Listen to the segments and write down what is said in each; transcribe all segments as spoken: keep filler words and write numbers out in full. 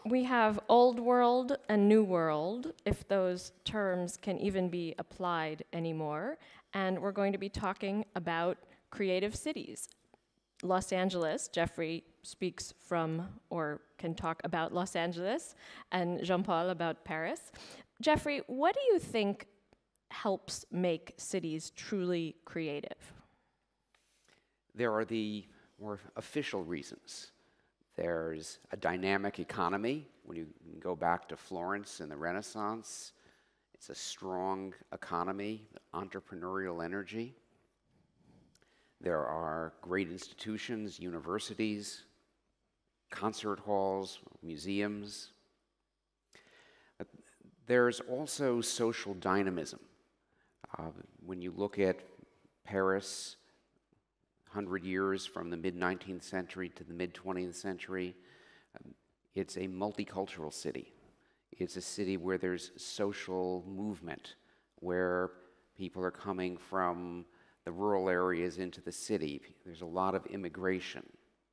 We have old world and new world, if those terms can even be applied anymore. And we're going to be talking about creative cities. Los Angeles, Jeffrey speaks from or can talk about Los Angeles, and Jean-Paul about Paris. Jeffrey, what do you think helps make cities truly creative? There are the more official reasons. There's a dynamic economy. When you go back to Florence in the Renaissance, it's a strong economy, entrepreneurial energy. There are great institutions, universities, concert halls, museums. But there's also social dynamism. Uh, when you look at Paris, one hundred years from the mid-nineteenth century to the mid-twentieth century, um, it's a multicultural city. It's a city where there's social movement, where people are coming from the rural areas into the city. There's a lot of immigration.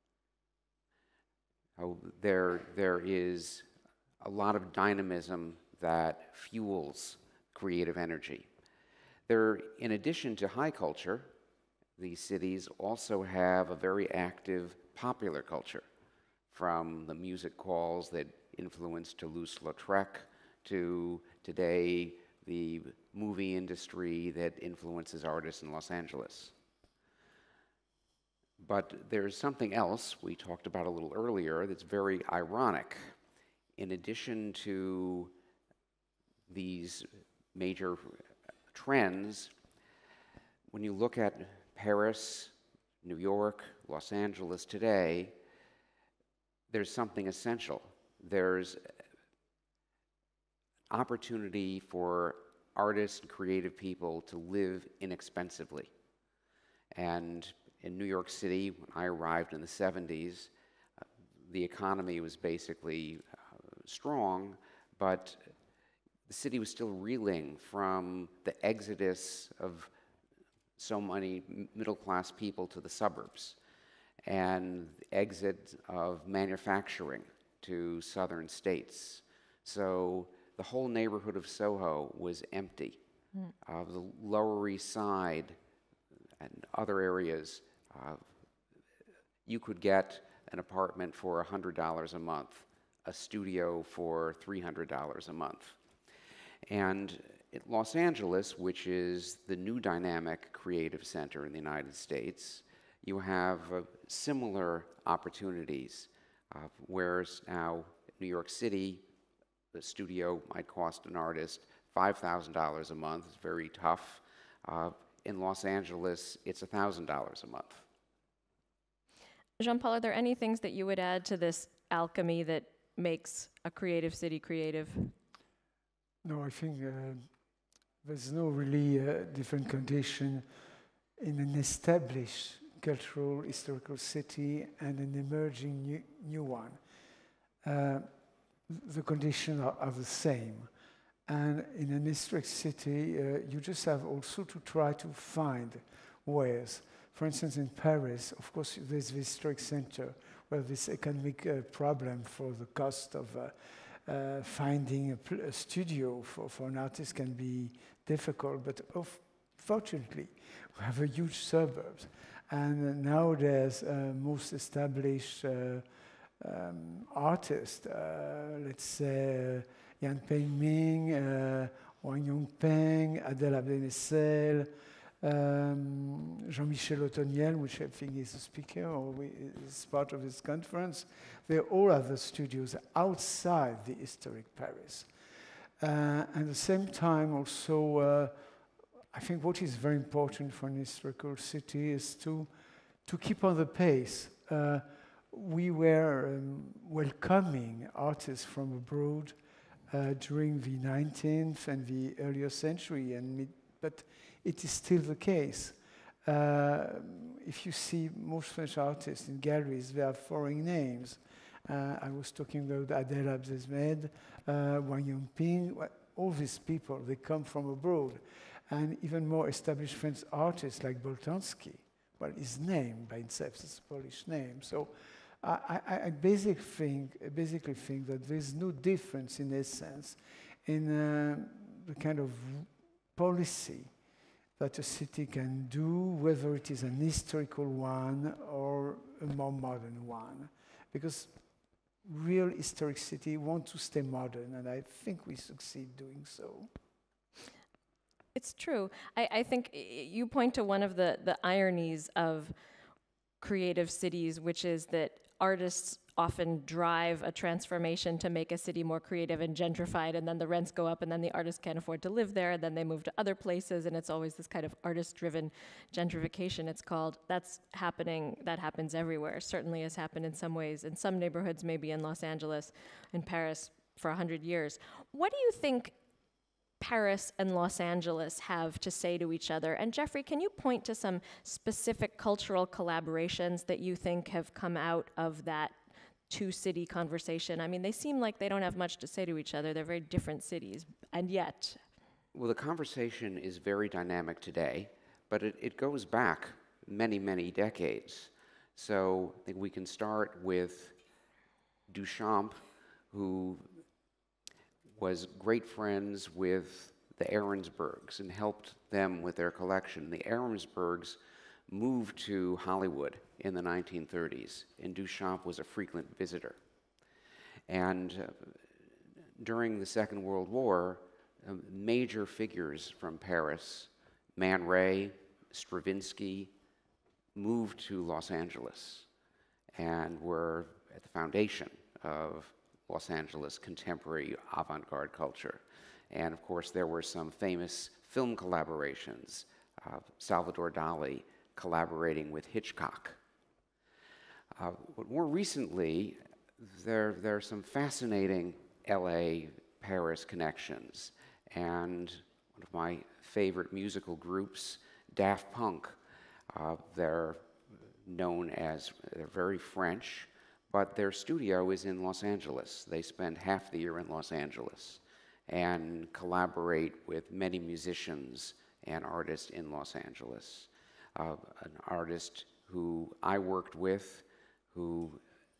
Oh, there, there is a lot of dynamism that fuels creative energy. There, in addition to high culture, these cities also have a very active popular culture, from the music halls that influenced Toulouse-Lautrec to today the movie industry that influences artists in Los Angeles. But there's something else we talked about a little earlier that's very ironic. In addition to these major trends, when you look at Paris, New York, Los Angeles today, there's something essential. There's opportunity for artists and creative people to live inexpensively. And in New York City, when I arrived in the seventies, uh, the economy was basically uh, strong, but the city was still reeling from the exodus of so many middle-class people to the suburbs, and the exit of manufacturing to southern states. So the whole neighborhood of Soho was empty. Mm. Uh, the Lower East Side and other areas, uh, you could get an apartment for one hundred dollars a month, a studio for three hundred dollars a month. And in Los Angeles, which is the new dynamic creative center in the United States, you have uh, similar opportunities, uh, whereas now New York City, the studio might cost an artist five thousand dollars a month. It's very tough. Uh, in Los Angeles, it's one thousand dollars a month. Jean-Paul, are there any things that you would add to this alchemy that makes a creative city creative? No, I think uh, there's no really uh, different condition in an established cultural, historical city and an emerging new, new one. Uh, the conditions are, are the same. And in an historic city, uh, you just have also to try to find ways. For instance, in Paris, of course, there's the historic center where this economic uh, problem for the cost of uh, uh, finding a, pl a studio for, for an artist can be difficult, but of, fortunately, we have a huge suburbs. And uh, now there's uh, most established uh, um, artists, uh, let's say uh, Yan Pengming, uh, Wang Yongpeng, Adèle Abdel-Essel, um, Jean-Michel Otoniel, which I think is a speaker or we, is part of this conference. They all have the studios outside the historic Paris. Uh, and at the same time also, uh, I think what is very important for an historical city is to, to keep on the pace. Uh, we were um, welcoming artists from abroad uh, during the nineteenth and the earlier century, and mid, but it is still the case. Uh, if you see most French artists in galleries, they have foreign names. Uh, I was talking about Adèle Abdesmed, uh, Wang Yongping, all these people, they come from abroad. And even more established French artists like Boltanski, well, his name by itself is a Polish name. So I, I, I basic think, I basically think that there's no difference in essence in uh, the kind of policy that a city can do, whether it is an historical one or a more modern one. Because real historic city want to stay modern, and I think we succeed doing so. It's true. I, I think you point to one of the, the ironies of creative cities, which is that artists often drive a transformation to make a city more creative and gentrified, and then the rents go up, and then the artists can't afford to live there, and then they move to other places, and it's always this kind of artist-driven gentrification, it's called. That's happening, that happens everywhere. Certainly has happened in some ways, in some neighborhoods, maybe in Los Angeles, in Paris, for a hundred years. What do you think Paris and Los Angeles have to say to each other? And Jeffrey, can you point to some specific cultural collaborations that you think have come out of that two-city conversation? I mean, they seem like they don't have much to say to each other. They're very different cities, and yet. Well, the conversation is very dynamic today, but it, it goes back many, many decades. So I think we can start with Duchamp, who was great friends with the Ahrensbergs and helped them with their collection. The Ahrensbergs moved to Hollywood in the nineteen thirties, and Duchamp was a frequent visitor. And uh, during the Second World War, uh, major figures from Paris, Man Ray, Stravinsky, moved to Los Angeles and were at the foundation of Los Angeles contemporary avant-garde culture. And of course, there were some famous film collaborations, uh, Salvador Dali collaborating with Hitchcock. Uh, but more recently, there, there are some fascinating L A Paris connections. And one of my favorite musical groups, Daft Punk, uh, they're known as, they're very French, but their studio is in Los Angeles. They spend half the year in Los Angeles and collaborate with many musicians and artists in Los Angeles. Uh, an artist who I worked with, who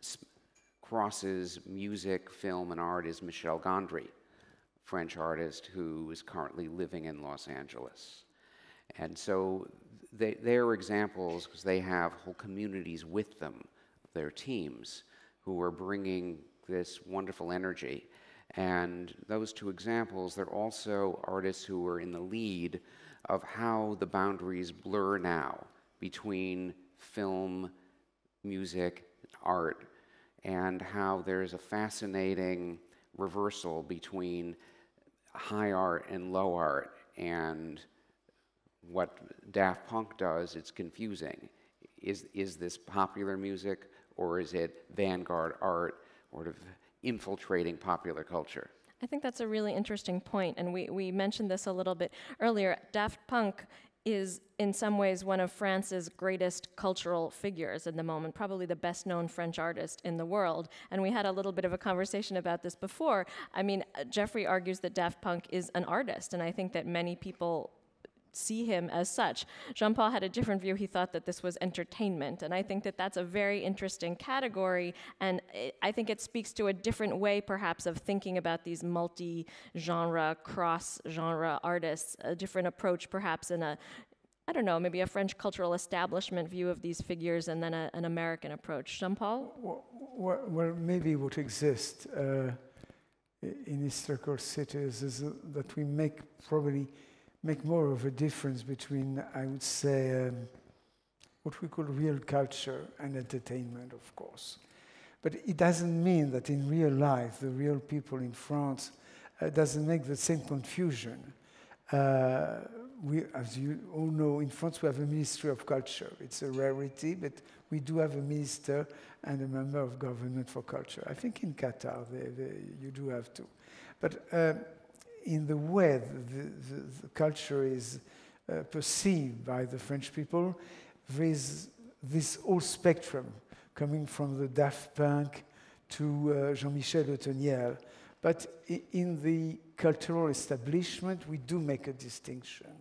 crosses music, film, and art is Michel Gondry, French artist who is currently living in Los Angeles. And so they, they're examples because they have whole communities with them, their teams, who are bringing this wonderful energy. And those two examples, they're also artists who are in the lead of how the boundaries blur now between film, music, art, and how there's a fascinating reversal between high art and low art. And what Daft Punk does, it's confusing. Is, is this popular music, or is it vanguard art, or sort of infiltrating popular culture? I think that's a really interesting point, and we, we mentioned this a little bit earlier. Daft Punk is in some ways one of France's greatest cultural figures in the moment, probably the best known French artist in the world. And we had a little bit of a conversation about this before. I mean, Jeffrey argues that Daft Punk is an artist, and I think that many people see him as such. Jean-Paul had a different view. He thought that this was entertainment, and I think that that's a very interesting category, and it, I think it speaks to a different way, perhaps, of thinking about these multi-genre, cross-genre artists, a different approach, perhaps, in a, I don't know, maybe a French cultural establishment view of these figures, and then a, an American approach. Jean-Paul? Well, well, well, maybe what exists uh, in historical cities is uh, that we make probably make more of a difference between, I would say, um, what we call real culture and entertainment, of course. But it doesn't mean that in real life, the real people in France uh, doesn't make the same confusion. Uh, we, as you all know, in France we have a Ministry of Culture. It's a rarity, but we do have a minister and a member of government for culture. I think in Qatar they, they, you do have to. But uh, in the way the, the, the culture is uh, perceived by the French people, there is this whole spectrum coming from the Daft Punk to uh, Jean-Michel Otoniel. But in the cultural establishment, we do make a distinction.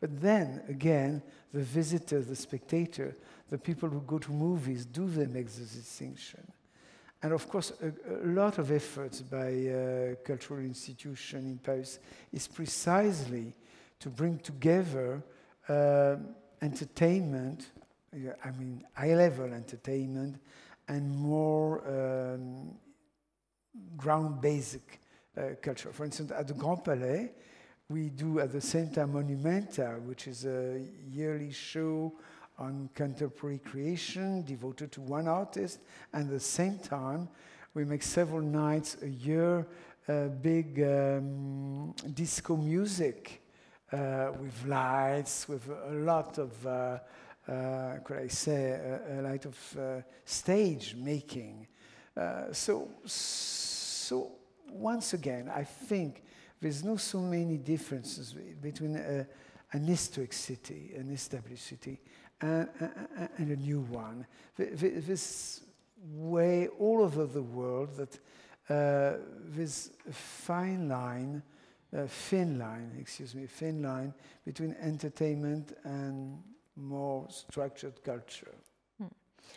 But then, again, the visitor, the spectator, the people who go to movies, do they make the distinction? And of course, a, a lot of efforts by uh, cultural institutions in Paris is precisely to bring together uh, entertainment, I mean, high-level entertainment, and more um, ground-basic uh, culture. For instance, at the Grand Palais, we do at the same time Monumenta, which is a yearly show on contemporary creation devoted to one artist, and at the same time, we make several nights a year uh, big um, disco music uh, with lights, with a lot of, uh, uh, could I say, a, a lot of uh, stage making. Uh, so, so once again, I think there's not so many differences between a, an historic city, an established city, and, and, and a new one. This way all over the world that uh, this fine line, uh, thin line, excuse me, thin line between entertainment and more structured culture. Hmm.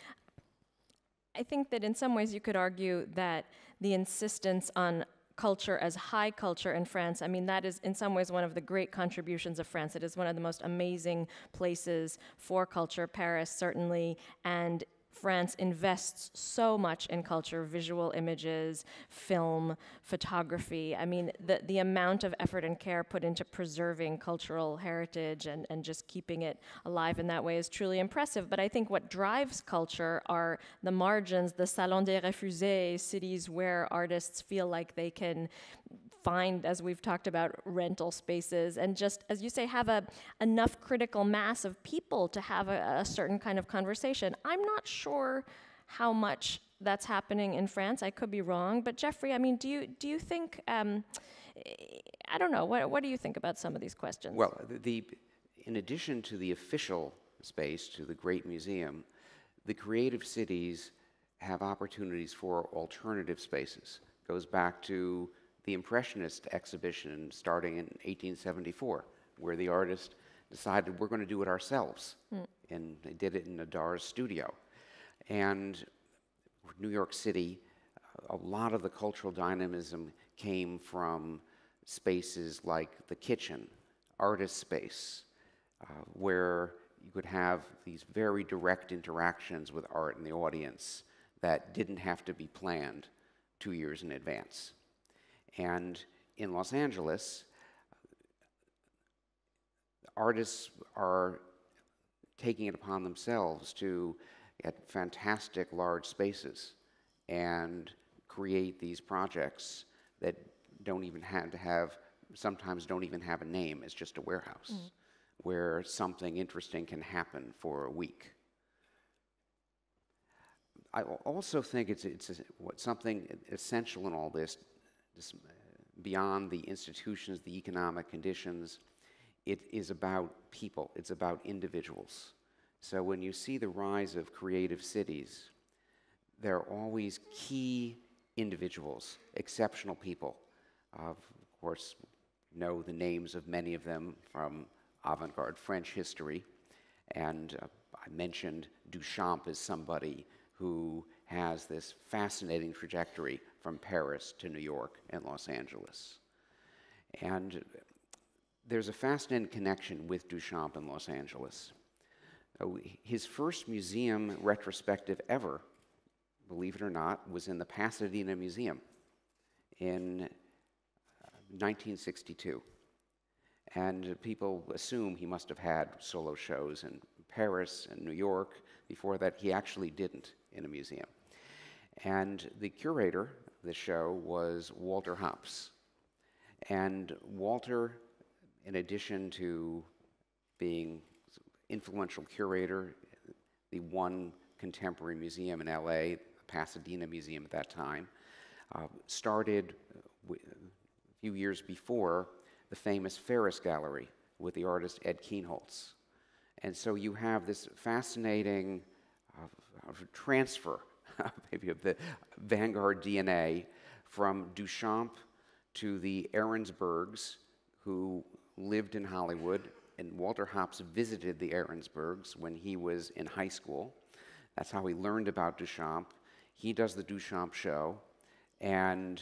I think that in some ways you could argue that the insistence on culture as high culture in France, I mean, that is in some ways one of the great contributions of France. It is one of the most amazing places for culture, Paris certainly, and France invests so much in culture, visual images, film, photography. I mean, the, the amount of effort and care put into preserving cultural heritage and, and just keeping it alive in that way is truly impressive. But I think what drives culture are the margins, the salons des refusés, cities where artists feel like they can find, as we've talked about, rental spaces, and just, as you say, have a enough critical mass of people to have a, a certain kind of conversation. I'm not sure how much that's happening in France. I could be wrong, but Jeffrey, I mean, do you do you think? Um, I don't know. What what do you think about some of these questions? Well, the, the in addition to the official space, to the Great Museum, the creative cities have opportunities for alternative spaces. Goes back to the Impressionist exhibition starting in eighteen seventy-four, where the artist decided we're going to do it ourselves. Mm. And they did it in Adar's studio. And New York City, a lot of the cultural dynamism came from spaces like the kitchen, artist space, uh, where you could have these very direct interactions with art and the audience that didn't have to be planned two years in advance. And in Los Angeles, artists are taking it upon themselves to get fantastic large spaces and create these projects that don't even have to have, sometimes don't even have a name. It's just a warehouse mm. where something interesting can happen for a week. I also think it's, it's what something essential in all this, this, beyond the institutions, the economic conditions, it is about people, it's about individuals. So when you see the rise of creative cities, there are always key individuals, exceptional people. Uh, of course, know the names of many of them from avant-garde French history. And uh, I mentioned Duchamp as somebody who has this fascinating trajectory from Paris to New York and Los Angeles. And there's a fascinating connection with Duchamp in Los Angeles. Uh, his first museum retrospective ever, believe it or not, was in the Pasadena Museum in uh, nineteen sixty-two. And uh, people assume he must have had solo shows in Paris and New York. Before that, he actually didn't in a museum. And the curator of the show was Walter Hopps. And Walter, in addition to being influential curator, the one contemporary museum in L A, the Pasadena Museum at that time, uh, started uh, a few years before the famous Ferris Gallery with the artist Ed Kienholz. And so you have this fascinating uh, transfer, maybe of the vanguard D N A from Duchamp to the Ahrensbergs, who lived in Hollywood and Walter Hopps visited the Ahrensbergs when he was in high school. That's how he learned about Duchamp. He does the Duchamp show, and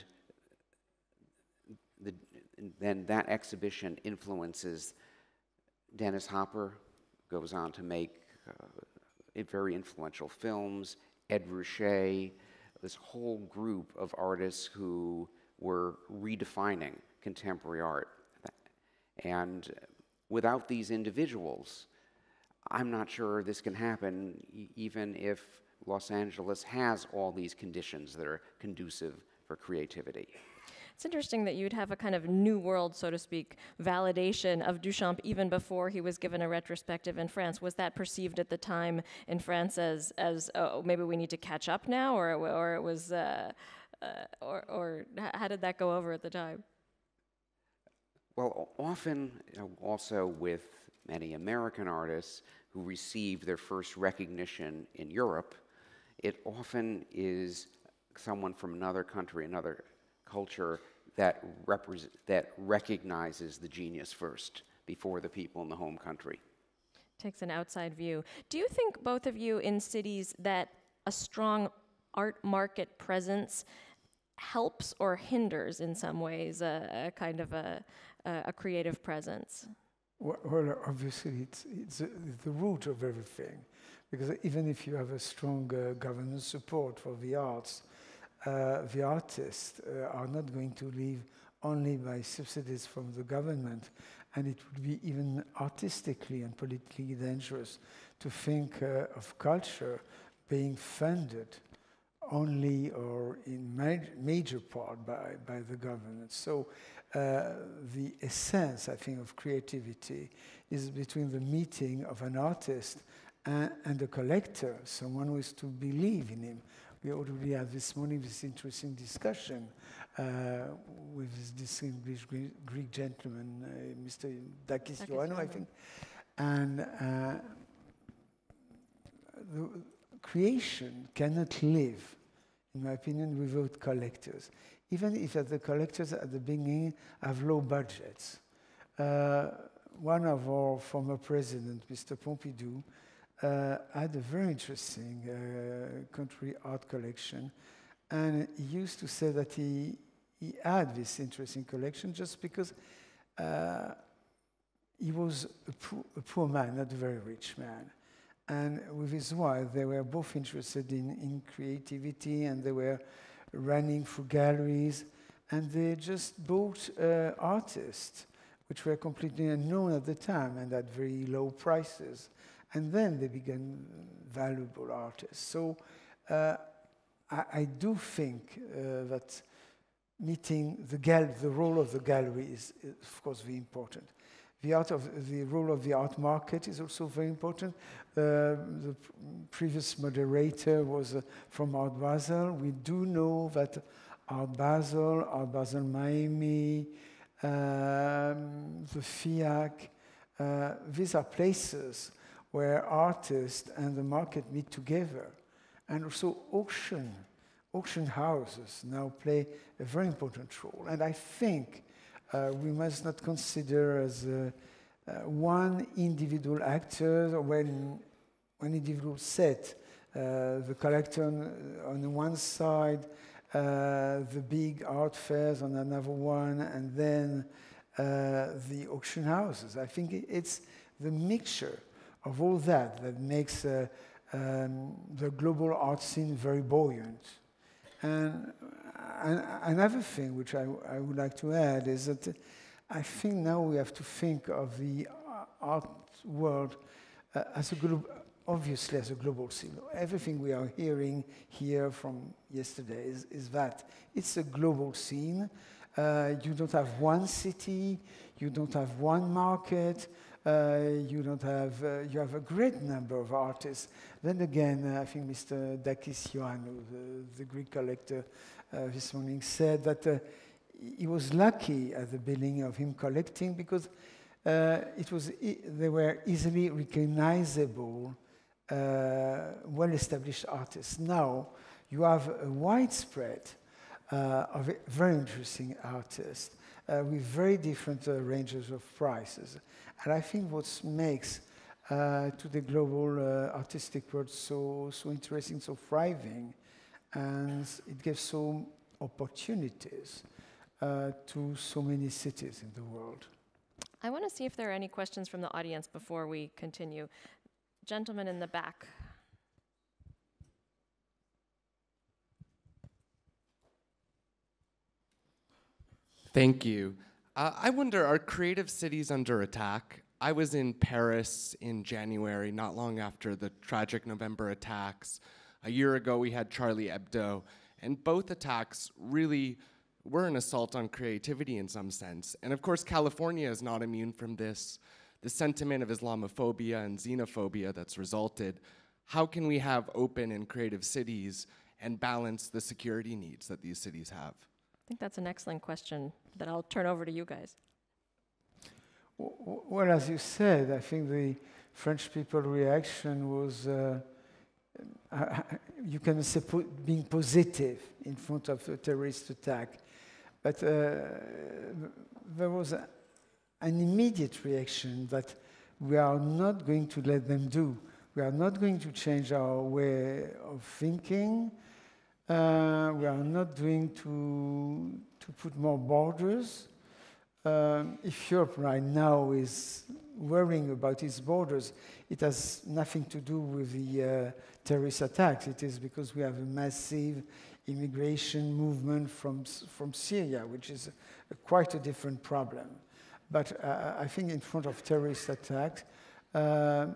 the, then that exhibition influences Dennis Hopper, goes on to make uh, very influential films, Ed Ruscha, this whole group of artists who were redefining contemporary art. And without these individuals, I'm not sure this can happen, e- even if Los Angeles has all these conditions that are conducive for creativity. It's interesting that you'd have a kind of new world, so to speak, validation of Duchamp even before he was given a retrospective in France. Was that perceived at the time in France as, as oh, maybe we need to catch up now, or, or it was, uh, uh, or, or how did that go over at the time? Well, often, you know, also with many American artists who receive their first recognition in Europe, it often is someone from another country, another culture that repres- that recognizes the genius first before the people in the home country. Takes an outside view. Do you think, both of you, in cities that a strong art market presence helps or hinders in some ways a, a kind of a, a creative presence? Well, well obviously it's, it's, a, it's the root of everything, because even if you have a strong uh, government support for the arts, uh, the artists uh, are not going to live only by subsidies from the government, and it would be even artistically and politically dangerous to think uh, of culture being funded only or in ma major part by, by the government. So uh, the essence, I think, of creativity is between the meeting of an artist and, and a collector, someone who is to believe in him. We already had this morning this interesting discussion uh, with this distinguished Greek, Greek gentleman, uh, Mister Dakis Ioannou, I think. And uh, the creation cannot live, in my opinion, without collectors. Even if the collectors at the beginning have low budgets. Uh, one of our former presidents, Mister Pompidou, uh, had a very interesting uh, country art collection. And he used to say that he, he had this interesting collection just because uh, he was a poor, a poor man, not a very rich man. And with his wife, they were both interested in, in creativity, and they were running through galleries, and they just bought uh, artists, which were completely unknown at the time and at very low prices. And then they became valuable artists. So uh, I, I do think uh, that meeting the, gal the role of the gallery is, is, of course, very important. The, art of, the role of the art market is also very important. Uh, the previous moderator was uh, from Art Basel. We do know that Art Basel, Art Basel Miami, um, the FIAC, uh, these are places where artists and the market meet together. And also auction, auction houses now play a very important role. And I think Uh, we must not consider as uh, uh, one individual actor or when one individual set, uh, the collector on, on one side, uh, the big art fairs on another one, and then uh, the auction houses. I think it's the mixture of all that that makes uh, um, the global art scene very buoyant. And And another thing which I, I would like to add is that I think now we have to think of the art world uh, as a global, obviously as a global scene. Everything we are hearing here from yesterday is, is that it's a global scene. Uh, you don't have one city, you don't have one market, uh, you don't have, uh, you have a great number of artists. Then again, uh, I think Mister Dakis Ioannou, the, the Greek collector, Uh, this morning said that uh, he was lucky at the beginning of him collecting because uh, it was e they were easily recognizable, uh, well-established artists. Now you have a widespread uh, uh, of very interesting artists uh, with very different uh, ranges of prices. And I think what makes uh, to the global uh, artistic world so, so interesting, so thriving, and it gives so opportunities uh, to so many cities in the world. I want to see if there are any questions from the audience before we continue. Gentleman in the back. Thank you. Uh, I wonder, are creative cities under attack? I was in Paris in January, not long after the tragic November attacks. A year ago, we had Charlie Hebdo, and both attacks really were an assault on creativity in some sense. And of course, California is not immune from this, the sentiment of Islamophobia and xenophobia that's resulted. How can we have open and creative cities and balance the security needs that these cities have? I think that's an excellent question that I'll turn over to you guys. Well, as you said, I think the French people's reaction was, uh, uh, you can say, po being positive in front of a terrorist attack. But uh, there was a, an immediate reaction that we are not going to let them do. We are not going to change our way of thinking. Uh, we are not going to, to put more borders. Um, if Europe right now is worrying about its borders, it has nothing to do with the uh, terrorist attacks. It is because we have a massive immigration movement from, from Syria, which is a, a quite a different problem. But uh, I think in front of terrorist attacks, uh,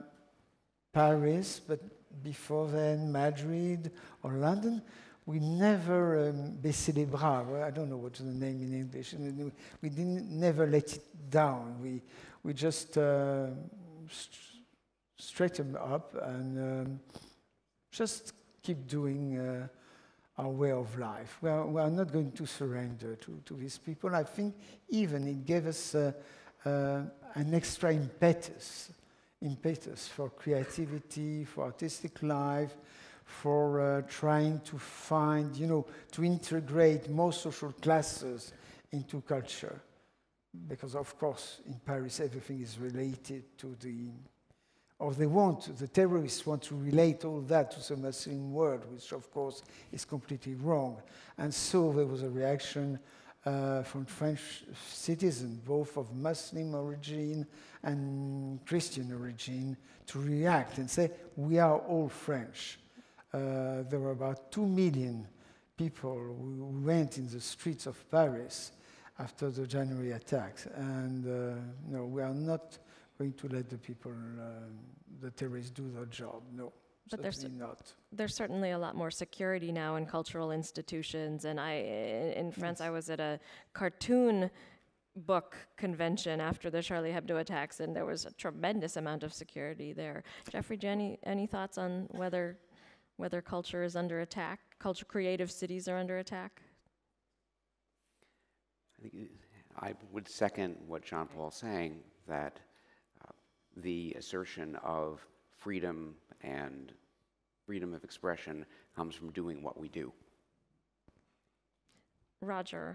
Paris, but before then Madrid or London, we never um, baissé les bras. I don't know what's the name in English. We didn't never let it down. We we just uh, st straighten up and um, just keep doing uh, our way of life. We are, we are not going to surrender to, to these people. I think even it gave us uh, uh, an extra impetus, impetus for creativity, for artistic life, for uh, trying to find, you know, to integrate more social classes into culture. Because, of course, in Paris, everything is related to the, or they want, the terrorists want to relate all that to the Muslim world, which, of course, is completely wrong. And so there was a reaction uh, from French citizens, both of Muslim origin and Christian origin, to react and say, we are all French. Uh, there were about two million people who went in the streets of Paris after the January attacks. And uh, no, we are not going to let the people, uh, the terrorists do their job. No, but certainly there's, not. There's certainly a lot more security now in cultural institutions. And I, in, in France, yes. I was at a cartoon book convention after the Charlie Hebdo attacks, and there was a tremendous amount of security there. Jeffrey, Jenny, any thoughts on whether whether culture is under attack, culture creative cities are under attack? I think I would second what Jean-Paul's saying, that uh, the assertion of freedom and freedom of expression comes from doing what we do. Roger.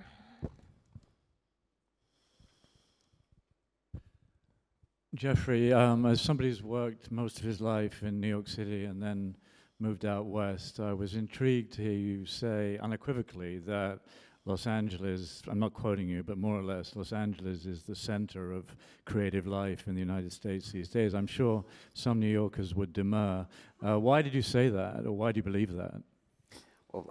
Jeffrey, um, as somebody who's worked most of his life in New York City and then moved out west, I was intrigued to hear you say unequivocally that Los Angeles, I'm not quoting you, but more or less, Los Angeles is the center of creative life in the United States these days. I'm sure some New Yorkers would demur. Uh, why did you say that, or why do you believe that? Well,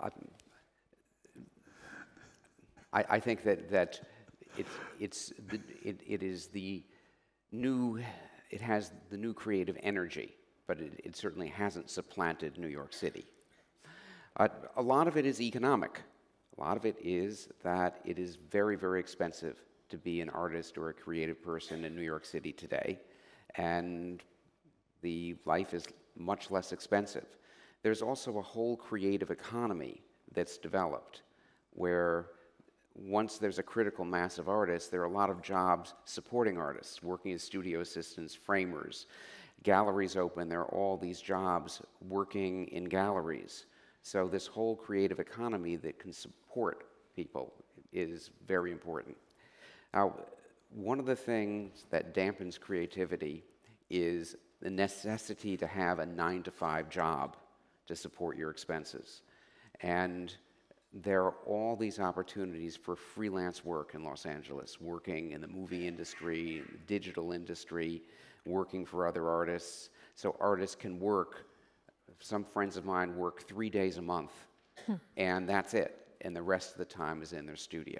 I, I think that, that it, it's the, it, it is the new, it has the new creative energy, but it, it certainly hasn't supplanted New York City. Uh, a lot of it is economic. A lot of it is that it is very, very expensive to be an artist or a creative person in New York City today, and the life is much less expensive. There's also a whole creative economy that's developed, where once there's a critical mass of artists, there are a lot of jobs supporting artists, working as studio assistants, framers. Galleries open, there are all these jobs working in galleries. So this whole creative economy that can support people is very important. Now, one of the things that dampens creativity is the necessity to have a nine to five job to support your expenses. And there are all these opportunities for freelance work in Los Angeles, working in the movie industry, digital industry, working for other artists. So artists can work, some friends of mine work three days a month, hmm. and that's it. And the rest of the time is in their studio.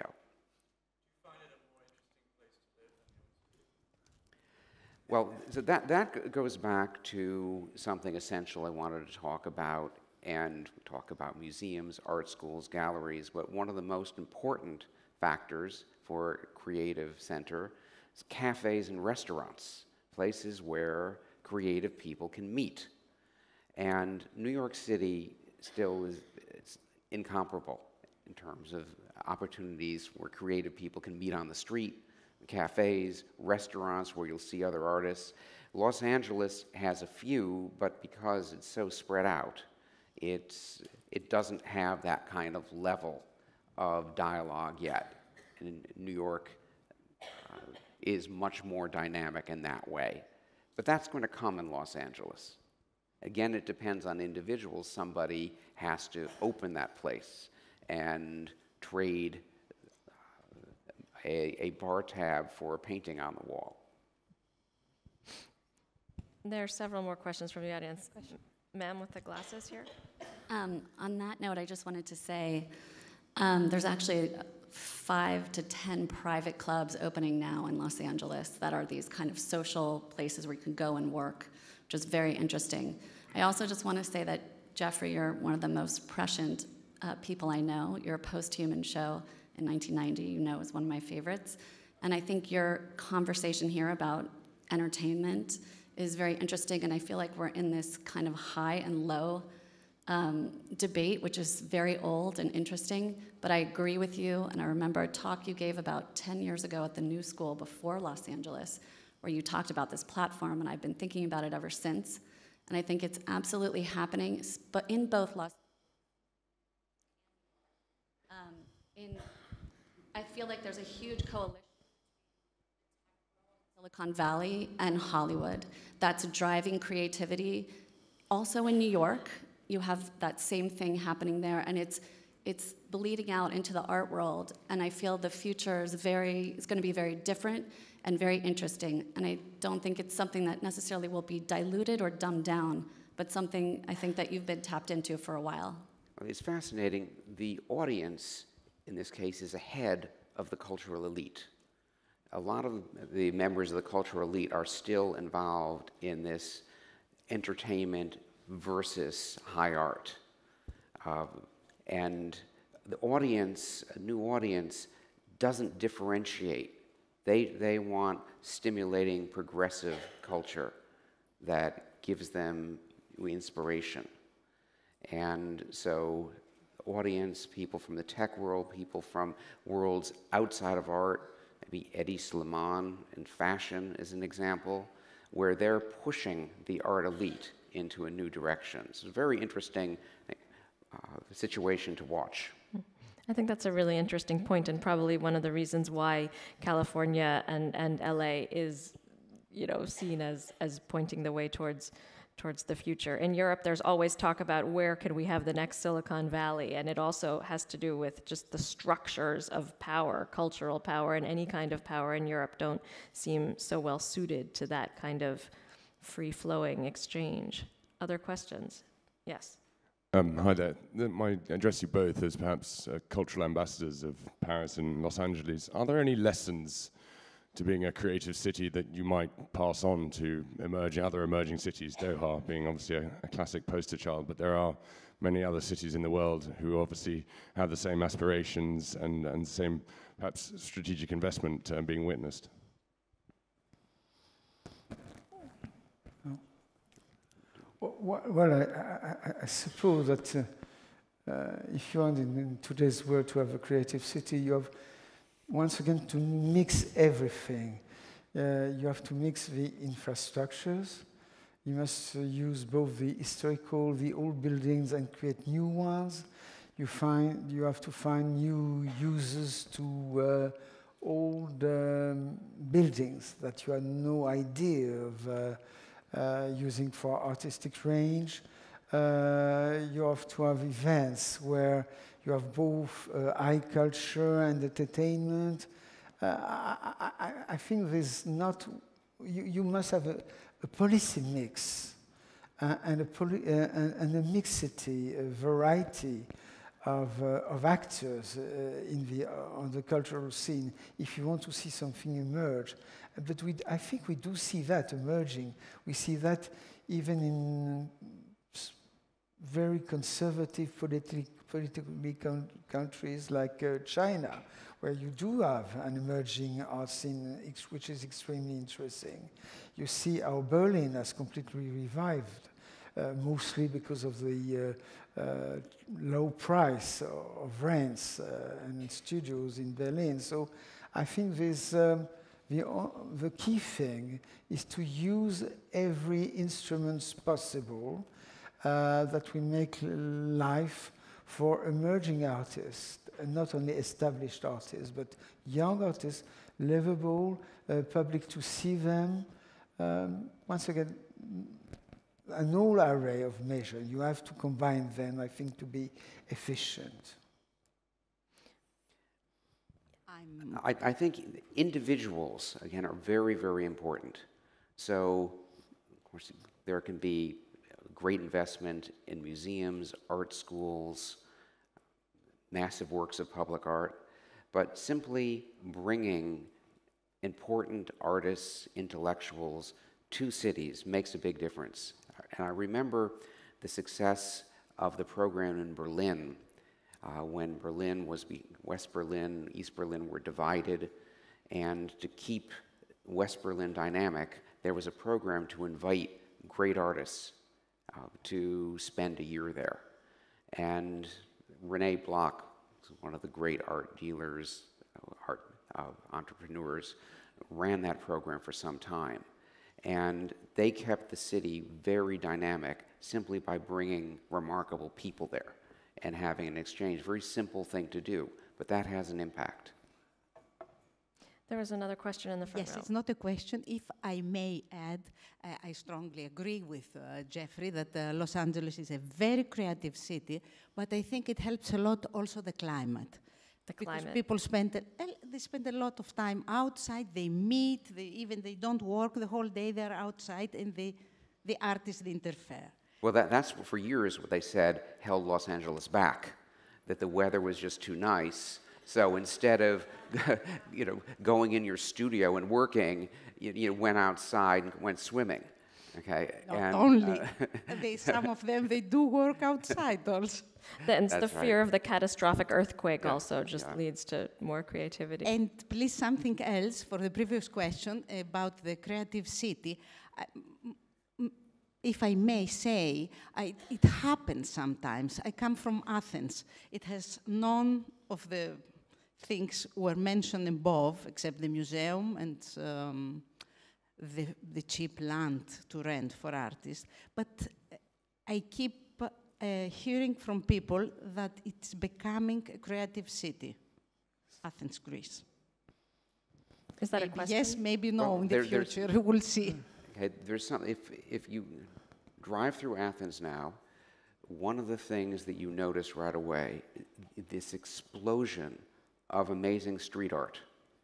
Well, so that, that goes back to something essential I wanted to talk about, and talk about museums, art schools, galleries, but one of the most important factors for a creative center is cafes and restaurants, places where creative people can meet. And New York City still is it's incomparable in terms of opportunities where creative people can meet on the street, cafes, restaurants where you'll see other artists. Los Angeles has a few, but because it's so spread out, it's, it doesn't have that kind of level of dialogue yet. And New York uh, is much more dynamic in that way. But that's going to come in Los Angeles. Again, it depends on individuals. Somebody has to open that place and trade A, a bar tab for a painting on the wall. There are several more questions from the audience. Ma'am with the glasses here. Um, on that note, I just wanted to say um, there's actually five to ten private clubs opening now in Los Angeles that are these kind of social places where you can go and work, which is very interesting. I also just want to say that, Jeffrey, you're one of the most prescient uh, people I know. Your Post-Human show in nineteen ninety, you know, is one of my favorites. And I think your conversation here about entertainment is very interesting, and I feel like we're in this kind of high and low um, debate, which is very old and interesting, but I agree with you, and I remember a talk you gave about ten years ago at the New School before Los Angeles, where you talked about this platform, and I've been thinking about it ever since, and I think it's absolutely happening, but in both Los um, in I feel like there's a huge coalition Silicon Valley and Hollywood that's driving creativity. Also in New York, you have that same thing happening there, and it's it's bleeding out into the art world. And I feel the future is very is going to be very different and very interesting. And I don't think it's something that necessarily will be diluted or dumbed down, but something I think that you've been tapped into for a while. It's fascinating. The audience, in this case, is ahead of the cultural elite. A lot of the members of the cultural elite are still involved in this entertainment versus high art. Uh, and the audience, a new audience, doesn't differentiate. They, they want stimulating, progressive culture that gives them inspiration. And so audience, people from the tech world, people from worlds outside of art, maybe Eddie Slimane in fashion is an example, where they're pushing the art elite into a new direction. It's a very interesting uh, situation to watch. I think that's a really interesting point, and probably one of the reasons why California and, and L A is, you know, seen as, as pointing the way towards towards the future. In Europe, there's always talk about where can we have the next Silicon Valley, and it also has to do with just the structures of power, cultural power, and any kind of power in Europe don't seem so well suited to that kind of free-flowing exchange. Other questions? Yes. Um, hi there. The, my address you both as perhaps uh, cultural ambassadors of Paris and Los Angeles. Are there any lessons to being a creative city that you might pass on to emerging, other emerging cities, Doha being obviously a, a classic poster child, but there are many other cities in the world who obviously have the same aspirations and, and same perhaps strategic investment uh, being witnessed? Well, well I, I, I suppose that uh, uh, if you want in, in today's world to have a creative city, you have once again to mix everything. Uh, you have to mix the infrastructures. You must uh, use both the historical, the old buildings, and create new ones. You find you have to find new uses to uh, old um, buildings that you had no idea of uh, uh, using for artistic range. Uh, you have to have events where you have both uh, eye culture and entertainment. Uh, I, I, I think there's not, you, you must have a, a policy mix uh, and, a poli uh, and, and a mixity, a variety of, uh, of actors uh, in the, uh, on the cultural scene if you want to see something emerge. But we, I think we do see that emerging. We see that even in very conservative politi politically con countries like uh, China, where you do have an emerging art scene which is extremely interesting. You see how Berlin has completely revived, uh, mostly because of the uh, uh, low price of rents uh, and studios in Berlin. So I think this, um, the, uh, the key thing is to use every instrument possible Uh, that will make life for emerging artists, and not only established artists, but young artists, livable, uh, public to see them. Um, once again, an whole array of measures. You have to combine them, I think, to be efficient. I, I think individuals, again, are very, very important. So, of course, there can be great investment in museums, art schools, massive works of public art, but simply bringing important artists, intellectuals to cities makes a big difference. And I remember the success of the program in Berlin, uh, when Berlin was, be West Berlin, East Berlin were divided, and to keep West Berlin dynamic, there was a program to invite great artists Uh, to spend a year there. And René Bloch, one of the great art dealers, uh, art uh, entrepreneurs, ran that program for some time. And they kept the city very dynamic simply by bringing remarkable people there and having an exchange. Very simple thing to do, but that has an impact. There was another question in the front yes, row. it's not a question. If I may add, uh, I strongly agree with uh, Jeffrey that uh, Los Angeles is a very creative city, but I think it helps a lot also the climate. The because climate. people spend, a, they spend a lot of time outside, they meet, they, even they don't work the whole day, they're outside, and they, the artists interfere. Well, that, that's for years what they said held Los Angeles back, that the weather was just too nice. So instead of, you know, going in your studio and working, you, you went outside and went swimming. Okay. Not and, only, uh, they, some of them they do work outside also. Then That's the fear right. of the catastrophic earthquake Yeah, also just yeah. leads to more creativity. And please, something else for the previous question about the creative city. I, If I may say, I, it happens sometimes. I come from Athens. It has none of the things were mentioned above, except the museum and um, the, the cheap land to rent for artists. But I keep uh, hearing from people that it's becoming a creative city, Athens, Greece. Is that maybe a question? yes, maybe no, Well, in the there- there's- future, we'll see. Okay, there's some, if, if you drive through Athens now, one of the things that you notice right away, this explosion of amazing street art.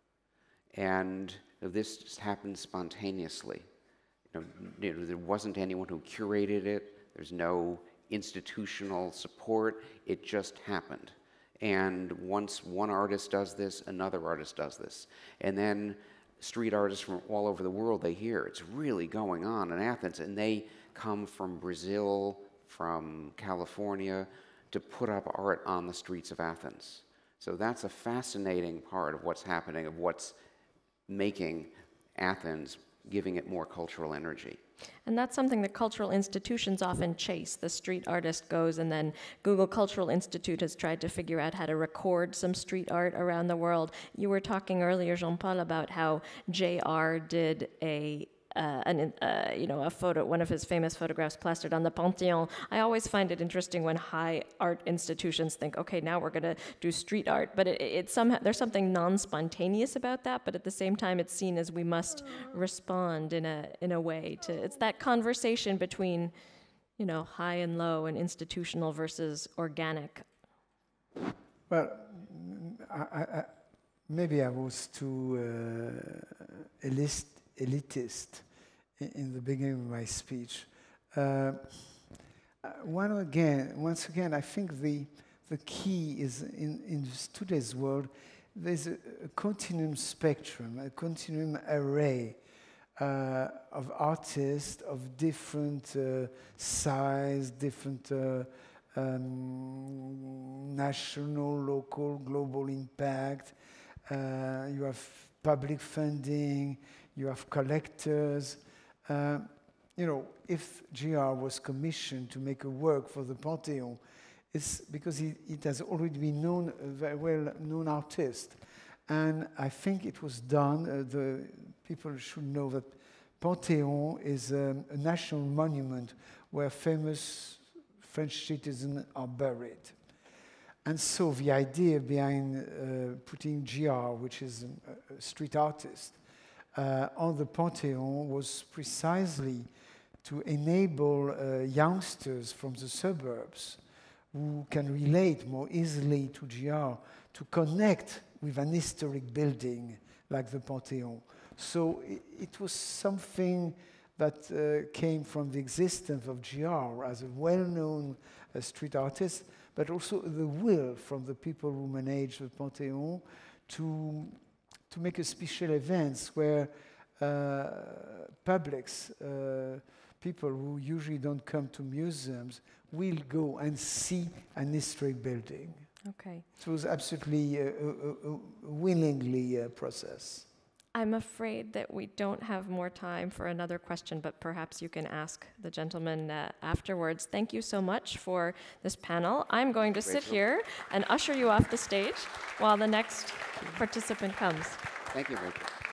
And this just happened spontaneously. You know, you know, there wasn't anyone who curated it. There's no institutional support. It just happened. And once one artist does this, another artist does this. And then street artists from all over the world, they hear it's really going on in Athens, and they come from Brazil, from California, to put up art on the streets of Athens. So that's a fascinating part of what's happening, of what's making Athens, giving it more cultural energy. And that's something that cultural institutions often chase. The street artist goes, and then Google Cultural Institute has tried to figure out how to record some street art around the world. You were talking earlier, Jean-Paul, about how J R did a uh, an, uh, you know, a photo, one of his famous photographs plastered on the Panthéon. I always find it interesting when high art institutions think, okay, now we're going to do street art, but it, it's somehow there's something non-spontaneous about that. But at the same time, it's seen as we must respond in a in a way to. It's that conversation between, you know, high and low and institutional versus organic. Well, I, I, maybe I was too uh, elist, elitist in, in the beginning of my speech. Uh, one again, once again, I think the the key is in, in today's world. There's a, a continuum spectrum, a continuum array uh, of artists of different uh, size, different. Uh, Um, national, local, global impact. Uh, you have public funding, you have collectors. Uh, you know, if G R was commissioned to make a work for the Panthéon, it's because it, it has already been known, a very well-known artist. And I think it was done. Uh, the people should know that Panthéon is um, a national monument where famous French citizens are buried. And so the idea behind uh, putting G R, which is a, a street artist, uh, on the Panthéon was precisely to enable uh, youngsters from the suburbs who can relate more easily to G R to connect with an historic building like the Panthéon. So it, it was something that uh, came from the existence of G R as a well-known uh, street artist, but also the will from the people who manage the Panthéon to, to make a special events where uh, publics, uh, people who usually don't come to museums, will go and see an historic building. Okay. It was absolutely a, a, a willingly uh, process. I'm afraid that we don't have more time for another question, but perhaps you can ask the gentleman uh, afterwards. Thank you so much for this panel. I'm going to sit here and usher you off the stage while the next participant comes. Thank you, Rachel.